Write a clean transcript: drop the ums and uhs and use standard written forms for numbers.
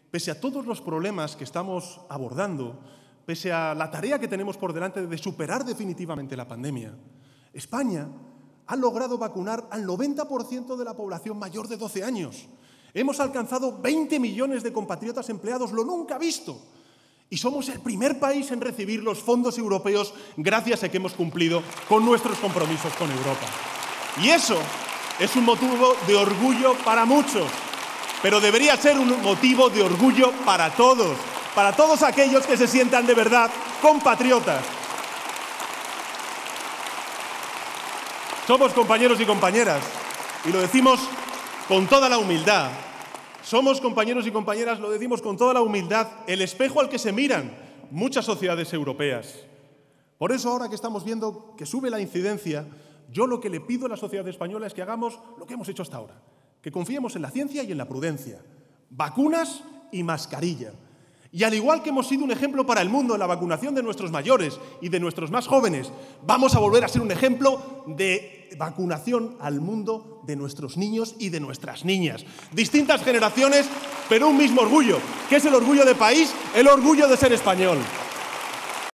pese a todos los problemas que estamos abordando, pese a la tarea que tenemos por delante de superar definitivamente la pandemia, España ha logrado vacunar al 90% de la población mayor de 12 años. Hemos alcanzado 20 millones de compatriotas empleados, lo nunca visto. Y somos el primer país en recibir los fondos europeos gracias a que hemos cumplido con nuestros compromisos con Europa. Y eso es un motivo de orgullo para muchos, pero debería ser un motivo de orgullo para todos aquellos que se sientan de verdad compatriotas. Somos compañeros y compañeras, y lo decimos con toda la humildad. Somos compañeros y compañeras, lo decimos con toda la humildad, el espejo al que se miran muchas sociedades europeas. Por eso, ahora que estamos viendo que sube la incidencia, yo lo que le pido a la sociedad española es que hagamos lo que hemos hecho hasta ahora, que confiemos en la ciencia y en la prudencia. Vacunas y mascarilla. Y al igual que hemos sido un ejemplo para el mundo en la vacunación de nuestros mayores y de nuestros más jóvenes, vamos a volver a ser un ejemplo de vacunación al mundo de nuestros niños y de nuestras niñas. Distintas generaciones, pero un mismo orgullo, que es el orgullo de país, el orgullo de ser español.